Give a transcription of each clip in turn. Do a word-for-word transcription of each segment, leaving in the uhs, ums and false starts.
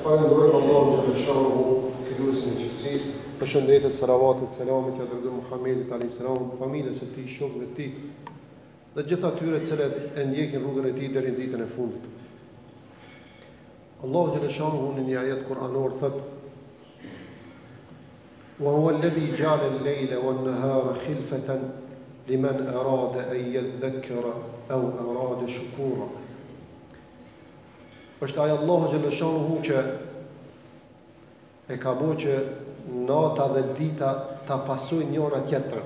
Falenderojmë Allahun xhaleshahu, krijuesin e gjithësisë. Përshëndetje, salavatet, selamet ja dërgoj Muhamedit alayhis salam, familjes së tij, shokëve të tij dhe gjithë atyre të cilët e ndjekin rrugën e tij deri në ditën e fundit. Allahu xhaleshahu në një ajet kuranor thotë: "Wa huwa alladhi ja'ala al-layla wan-nahara khilfatan liman arada an yadhakkara aw arada shukura." Është ai Allahu xhaleshahu që e ka bërë që nata dhe dita ta pasojnë njëra tjetrën.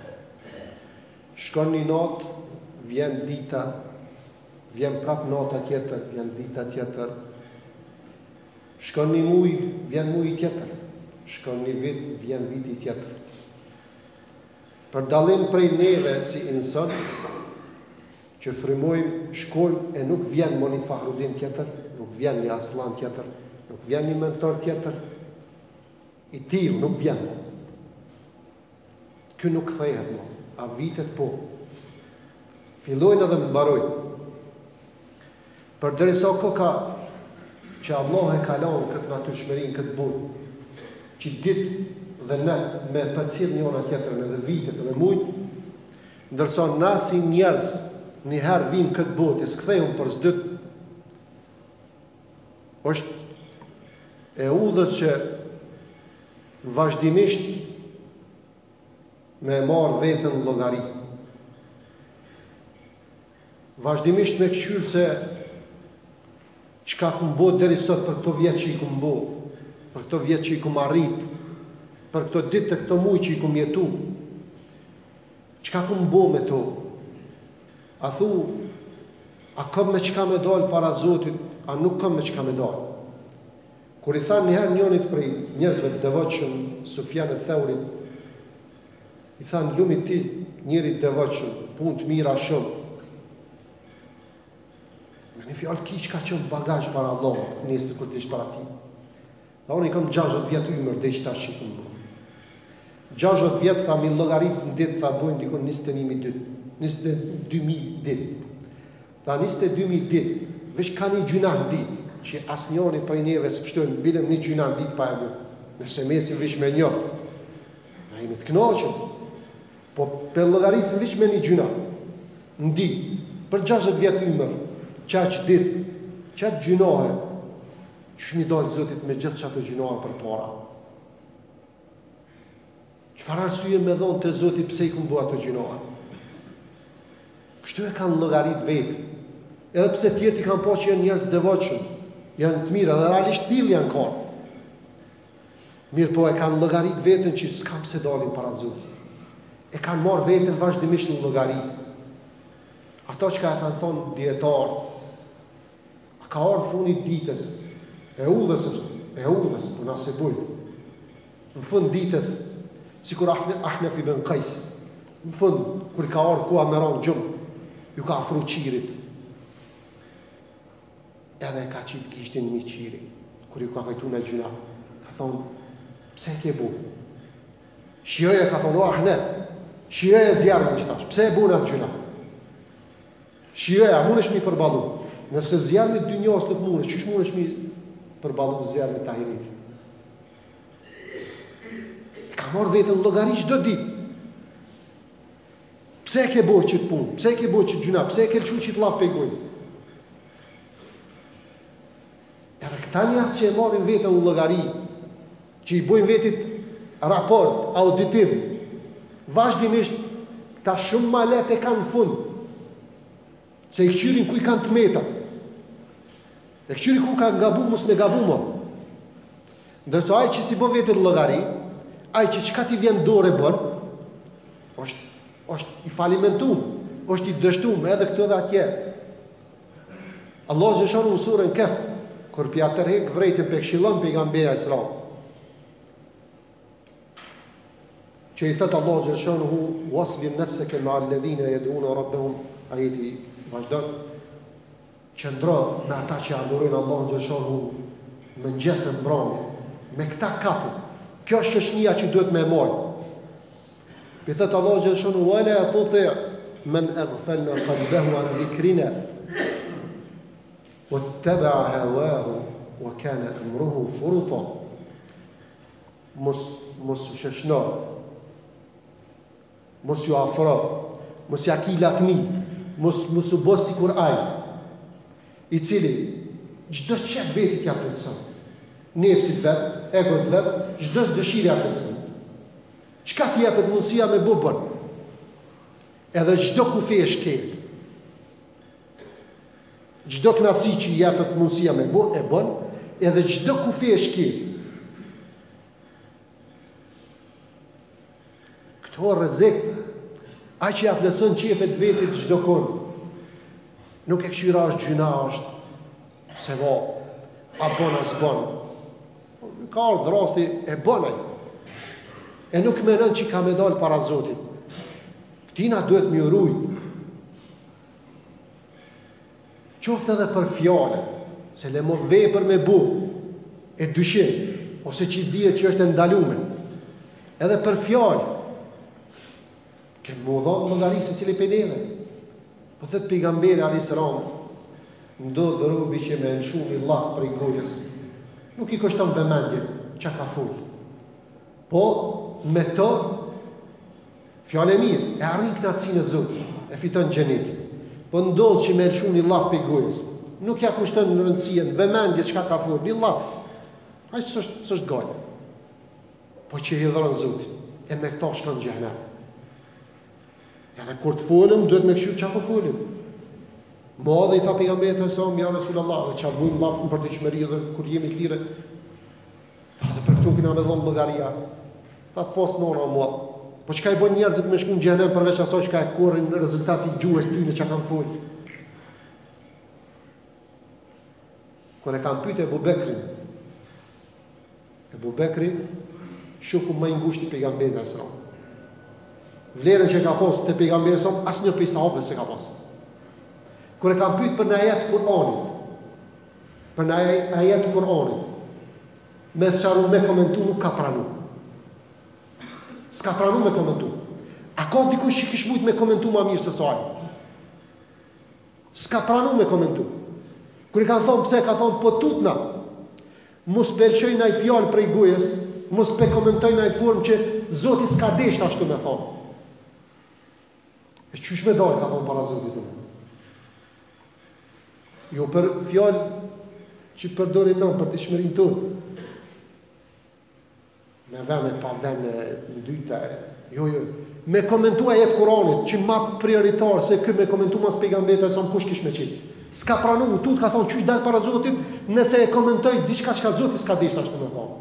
Shkon një natë, vjen dita, vjen prap nata tjetër, vjen dita tjetër. Shkon një muj, vjen muji tjetër. Shkon një vit, vjen viti tjetër. Për dallim prej neve si insan, që frymojmë, shkojmë e nuk vjen më një Fahrudin tjetër, nuk vjen një Aslan tjetër, nuk vjen një mentor tjetër, i tillë nuk vjen. Ky nuk kthehet më, a vitet po. Fillojnë edhe mbarojnë. Përderisa koka që Allah e ka lënë këtë natyrshmërinë, këtë botë, që ditë dhe natë me përcjell njëra tjetrën edhe vitet edhe mujt, ndërsa na si njerëz një herë vim këtë botë, e s'kthehum për s'dyt, është e udhës që vazhdimisht me marrë vetën në llogari. Vazhdimisht me këshyrë se çka kum bo deri sot për këto vjet që i kum bo, për këto vjet që i kum arrit, për këto ditë të këto muaj që i kum jetu. Çka kum bo me to? A thu, a kam me çka me dal para Zotit, a nuk kam me çka me dal? Kur i thanë njëherë njënit prej njerëzve të devotshëm, Sufjan al-Thaurit, i thanë lumi ti, njëri të devotshëm, punë të mira shumë. Me një fjallë ki që ka qënë bagazh para Allah, njësë të kur t'ish para ti. Dhe unë i kam gjashtëdhjetë vjetë ymër dhe i qëta që i këmë bërë. gjashtëdhjetë vjetë, tha, mi llogarit në ditë, tha, bojnë dikon njëzet e një mijë ditë, njëzet e dy mijë ditë. Tha, njëzet e dy mijë ditë, veç ka një gjuna në ditë, që asë njëri prej neve së pështojnë, bilem një gjuna në ditë pa e bërë, nëse mesin vish me një. Na jemi të knoqëm, po për llogarisën vish me një gjuna, në ditë, për gjashtëdhjetë vjetë ymër, qaq ditë, qaq gjunohe, që mi dalë Zotit me gjithë qatë gjunohe për para. Çfarë arsye me dhonë të Zotit pse i kumë bua të gjunohe? Kështu e kanë llogarit vetë. Edhe pse tjerë i kanë po që janë njerëz devotshëm, janë të mirë, edhe realisht tillë janë kanë. Mirë po e kanë llogarit vetën që s'kam se dalin para Zotit. E kanë marrë vetën vazhdimisht në llogari. Ato që ka e kanë thonë dietarë, ka orë funit ditës, e udhës është, e udhës, për nëse bujë. Në fund ditës, si kur Ahnef ibn Qais, në fund, kur ka orë kua me ronë gjumë, ju ka afru qirit. Edhe ka qitë kishtin një qiri, kur ju ka kajtu në gjuna. Ka thonë, pse ke bu? Shioje ka thonë, o Ahnef, shioje zjarën që tash, pse e bu në gjuna? Shioje, a mund është mi përbalu? Nëse zjarën e dy njës të të mund është, qësh mund është mi përbalu zjarën e tahirit? Ka marrë vetën llogari çdo ditë. Pse e ke bërë çit punë? Pse e ke bërë çit gjuna? Pse e ke lëshu çit llaf pejgojës? Edhe këta njerëz që e marrin vetën në llogari, që i bojnë vetit raport auditiv, vazhdimisht ta shumë ma lehtë e kanë në fund. Se i këshyrin ku i kanë të meta. E këshyrin ku ka gabu, mos me gabu më. Ndërso ai që si bë vetën në llogari, ai që çka ti vjen dorë bën, është është i falimentuar, është i dështuar edhe këtu dhe atje. Allah zëshon në surën Kehf, kur pi atërhek vrejtën pe këshillon pejgamberi Isra. Që i thëtë Allah zëshon hu wasbir nafsaka ma'a alladhina yad'una rabbahum, ajeti vazhdon, qëndro me ata që adhurojnë Allah zëshon hu mëngjesën mbrëmje, me këta kapu. Kjo është shoqënia që duhet me marrë. Për thëtë Allah gjëshonu, wala tuti men aghfalna qalbahu an dhikrina wattaba'a hawahu wa kana amruhu furuta. Mos mos u sheshno, mos ju afro, mos ja ki lakmi, mos mos u bë sikur ai, i cili çdo çep vetit ja plotson. Nefsit vet, egot vet, çdo dëshirë ja plotson. Çka ti jepet mundësia me bu bën? Edhe çdo kufi e shkel. Çdo knasi që jepet mundësia me bu, e bën, edhe çdo kufi e shkel. Këto rrezik, ai që ja plotson qefet vetit çdo kon. Nuk e këshira është gjyna është se va, a bon as bon. Ka ardhë rasti e bonaj. E nuk menon që ka me dalë para Zotit. Tina duhet më urujt. Qoftë edhe për fjale, se le mo vepër me bu, e dyshim, ose që i dhije që është ndalume. Edhe për fjale, kemë më dhonë më ngari se cili peneve. Po thëtë pejgamberi alayhis salam, ndodhë robi që me në shumë i lafë për i gojës. Nuk i kështon vëmendje që ka full. Po, me të, fjale mirë, e arrin knatësinë e Zotit, e fiton xhenetin. Po ndodhë që me në shumë i lafë për i gojës. Nuk ja kushton në rëndësien, vëmendje që ka full, një lafë. Aqë së është gojë. Po që i dhërën Zotit, e me këta shkon në xhenem. Ja dhe kur të folim, duhet me këshu që po folim. Ma dhe i tha pejgamberi të sëmë, ja Resulallah, dhe që bujmë lafën për të qëmëri dhe kur jemi të lire. Tha dhe për këtu kina me dhonë mëgaria. Tha të posë nona mua. Po që ka i bën njerëzit me shku në xhenem përveç aso që ka e korrin në rezultati gjuhës të tyne që kanë folë. Kër e kanë pyte Ebu Bekrin, Ebu Bekri, shuku më i ngushti pejgamberi të sëmë. Vlerën që ka posë të pejgamberi sëmë, asë një për i sahabëve se ka posë. Kër e kam pyet për në ajet Kur'anit, për në ajet Kur'anit, me sharu me komentu nuk ka pranu. S'ka pranu me komentu. A ka dikush që kish mujt me komentu ma mirë se saj? S'ka pranu me komentu. Kër i kanë thonë pse, ka thonë po tutna, mos pëlqoj në i fjallë prej gujës, mos pe komentoj në i formë që Zoti s'ka desht ashtu me thonë. E qysh me dojë, ka thonë para Zotit unë. Jo për fjallë që përdorim në për të shmërin të. Me vene, pa vene, në dyta. Jo, jo. Me komentu a jetë Kuranit, që ma prioritar se kë me komentu mas pejgamberi e sa më kush kish me qitë. S'ka pranu, tut ka thonë qysh dalë para Zotit, nëse e komentoj diçka që ka Zotit s'ka deshtë ashtu me thonë.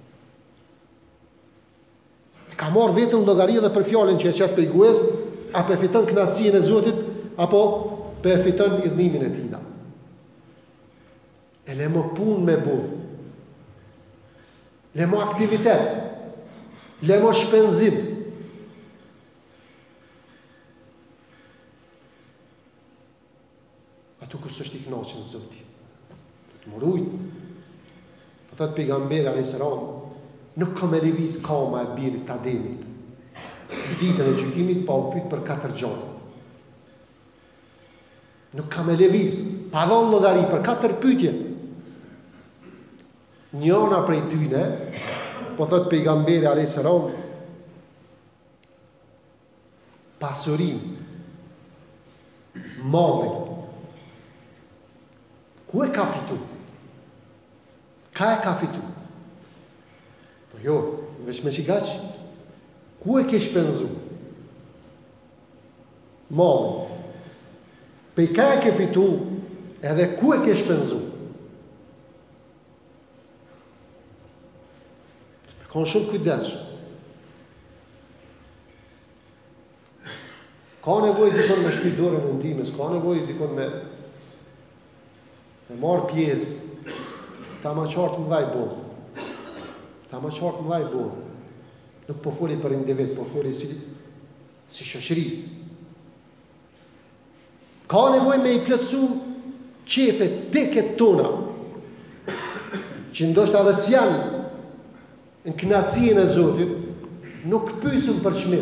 Ka marrë vetën në llogari dhe për fjallin që e qetë për i gues, apo e fiton knatësinë e Zotit, apo pe e fiton idhnimin e tina. E le më punë me bu, le më aktivitet, le më shpenzim. Atu kështë është i knaqën Zoti. Të të mërujt. Të thëtë pejgamberi alayhis salam, nuk ka me reviz kama e birit të ademit. Ditën e gjykimit pa u pyet për katër gjëra. Nuk ka me reviz, pa dhonë llogari për katër pyetje. Njëna prej tyne, po thot pejgamberi alayhis salam, pasurin, mallin. Ku e ka fitu? Ka e ka fitu? Po jo, veç me qikaq, ku e ke shpenzu? Mallin. Pe ka e ke fitu, edhe ku e ke shpenzu? Kanë shumë kujdes. Ka nevojë dikon me shty dorën e ndihmës, ka nevojë dikon me me marr pjesë. Ta ma qartë më dhaj bo. Ta ma qartë më dhaj bo. Nuk po foli për individ, po foli si, si shoqëri. Ka nevojë me i plotësu qefet, teket tona, që ndoshta edhe s'janë në knatësinë e Zotit, nuk pyesëm për çmim.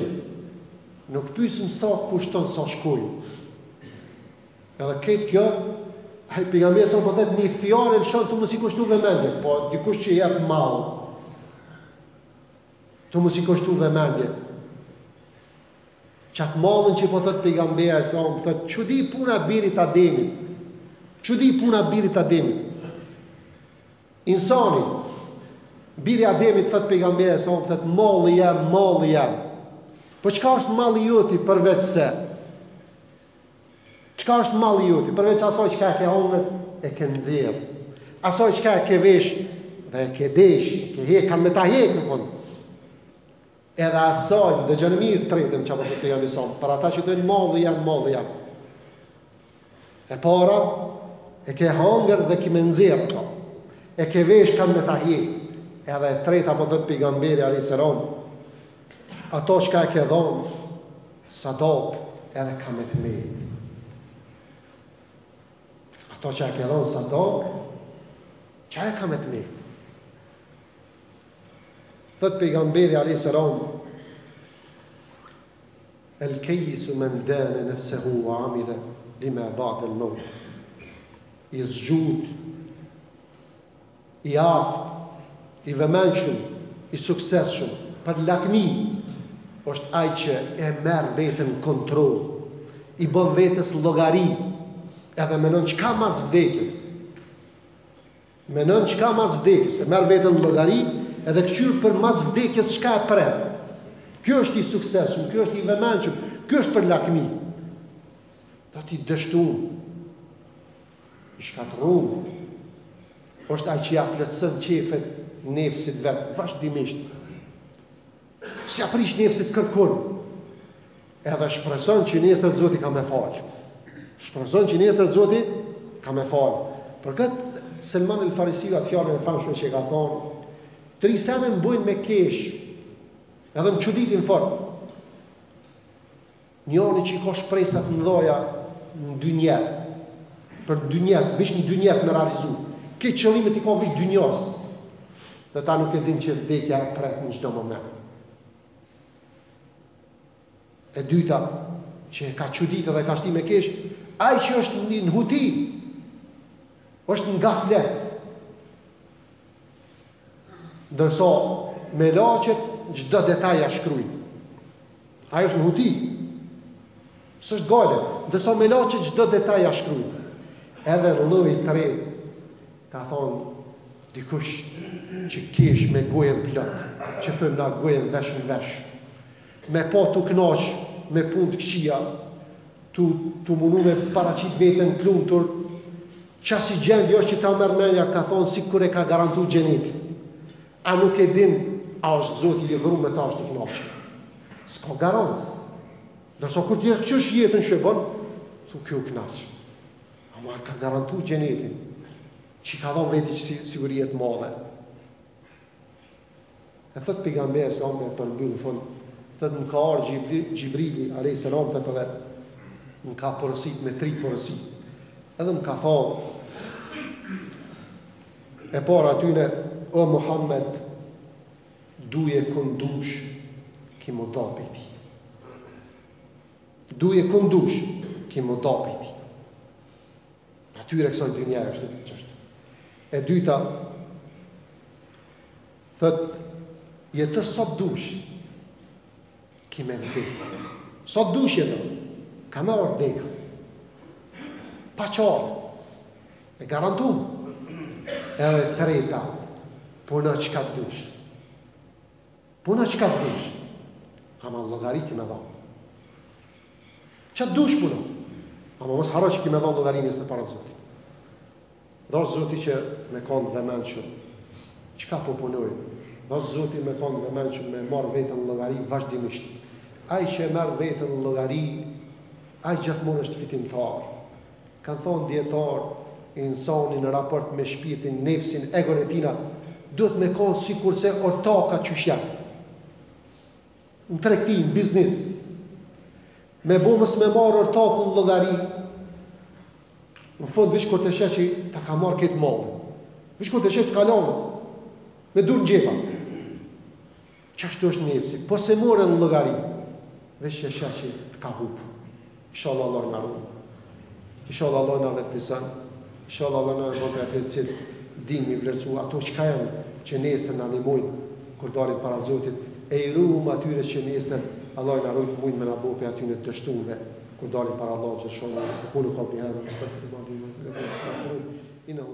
Nuk pyesëm sa kushton, sa shkojnë. Edhe këtë kjo Pejgamberi sa po thotë një fjalë lëshon të mos i kushtu vëmendje, po dikush që jep mall të mos i kushtu vëmendje. Qatë mallën që po thotë pejgamberi sa po thotë çudi puna birit Ademit. Çudi puna birit Ademit. Insani biri Ademit thotë pejgamberi sa po thotë malli jam, malli jam. Po çka është malli joti përveç se? Çka është malli joti? Përveç asaj çka ke hongër e ke nxjerr. Asaj çka ke vesh dhe e ke desh, ke hekan me ta hek në fund. Edhe asaj, dëgjoni mirë tretëm çfarë po thotë sa, për ata që thonë malli janë, malli janë. E para e ke hongër dhe ke me nxjerr ato. E ke vesh kanë me ta hek. Edhe e treta po thotë pejgamberi alayhis salam, ato çka e ke dhënë sadak edhe ka me të mirë. Ato që e ke dhënë sadak, çka e ka me të mirë. Thot pejgamberi alayhis salam, el kayyisu man dana nafsuhu wa amila lima ba'da al-maut. I zgjut, i aft, i vëmendshëm, i suksesshëm, për lakmi, është ai që e merr veten kontroll, i bën vetes llogari, edhe menon çka mas vdekjes. Menon çka mas vdekjes, e merr veten llogari, edhe këshyr për mas vdekjes çka e pret. Kjo është i suksesshëm, kjo është i vëmendshëm, kjo është për lakmi. Tha ti dështuar, i shkatërruar, është ai që ja plotson qefet nefsit vet, vazhdimisht. Si aprish nefsit kërkun, edhe shpreson që nesër Zoti ka me falë. Shpreson që nesër Zoti ka me falë. Për këtë, Selman el Farisiu atë fjalën e famshme që ka thonë, tri sene më bujnë me kesh, edhe më çuditin fort. Njoni që ka shpresat në dhoja në dynjet, për dynjet, vish në dynjet në realizu. Këtë qëllimet i ka vish dynjos, dhe ta nuk e din që vdekja e pret në çdo moment. E dyta, që ka çuditë dhe ka shti me kesh, ai që është në huti, është në gaflet. Ndërsa me laqet çdo detaj ja shkruaj. Ai është në huti. S'është gale, ndërsa me laqet çdo detaj ja shkruaj. Edhe lloji i tretë ka thonë dikush që kesh me gojën plot, që thënë na gojën vesh në vesh. Me po të knaq, me punë të këqia, të, të mundu me paraqit veten plumtur, qasi gjendje është që ta mërmenja ka thonë si kur e ka garantu gjenit. A nuk e din, a është Zoti i dhuru me ta është të knaq. S'ka garancë. Dërso kur t'je qësh jetën shëbën, thu kjo knaq. Ama ka garantu gjenitin, që ka thonë veti që sigurijet madhe. E thët pejgamberi se onë me përmbyll në fund, thët më ka arë Gjibrili, alayhis salam, thët edhe më ka porësit me tri porësit. Edhe më ka thonë, e para atyne, o Muhammed, duje këndush, ki më dapi ti. Duje këndush, ki më dapi ti. Atyre kësoj dy njerë është të qështë. E dyta, thët, jetë sot dush, ki me vdekë. Sot dush jetë, ka me orë vdekë. Pa qarë, e garantum. Edhe treta, puna qka të dush. Puna qka të dush. Ama logari ki me dhonë. Qa të dush puna? Ama mos haro që ki me dhonë logarinës në para Zotit. Do Zoti që me konë dhe menqën, qka po punojë? Do Zoti me konë dhe menqën me marë vetën në logari vazhdimisht. Ai që e merë vetën në logari, ai gjithmonë është fitimtar. Kanë thonë djetarë, insani në raport me shpirtin, nefsin, egon e tina, duhet me konë si kurse ortaka qyshja. Në tregti, në biznis. Me bomës me marë ortaku në logari, në fund vish kur të shesh që ta ka marrë këtë malë. Vish kur të shesh të kalonë, me dur në gjepa. Qashtu është nefsi, po se more në logari, vish që shesh që të ka hupë. Inshallah Allah në arru. Inshallah Allah në vetë të sanë. Inshallah Allah na bën për atë që dinë mi vlerësu ato çka janë që nesër na animojnë kur dalim para Zotit, e i ruhum atyre që nesër Allah na rujt mund me na bëu për aty në dështume kur dalim para Allahut që shohim. Qulu qawli hadha astaghfirullahi wa atubu ilayh.